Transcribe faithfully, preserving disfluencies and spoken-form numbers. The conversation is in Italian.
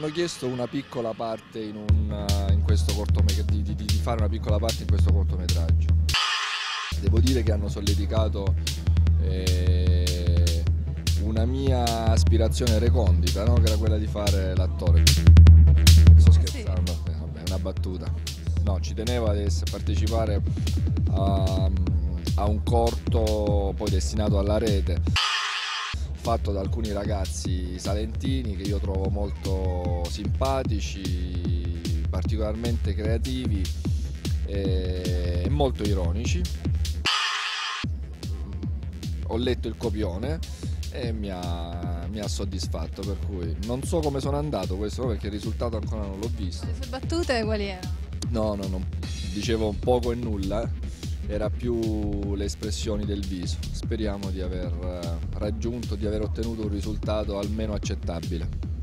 Ho chiesto una piccola parte in, un, in questo cortometraggio, di, di, di fare una piccola parte in questo cortometraggio. Devo dire che hanno solleticato eh, una mia aspirazione recondita, no? Che era quella di fare l'attore. Sto scherzando, sì. Vabbè, vabbè, è una battuta. No, ci tenevo ad essere, partecipare a, a un corto poi destinato alla rete, fatto da alcuni ragazzi salentini che io trovo molto simpatici, particolarmente creativi e molto ironici. Ho letto il copione e mi ha, mi ha soddisfatto, per cui non so come sono andato questo perché il risultato ancora non l'ho visto. Le sue battute quali erano? No, no, no, dicevo poco e nulla, era più le espressioni del viso. Speriamo di aver raggiunto, di aver ottenuto un risultato almeno accettabile.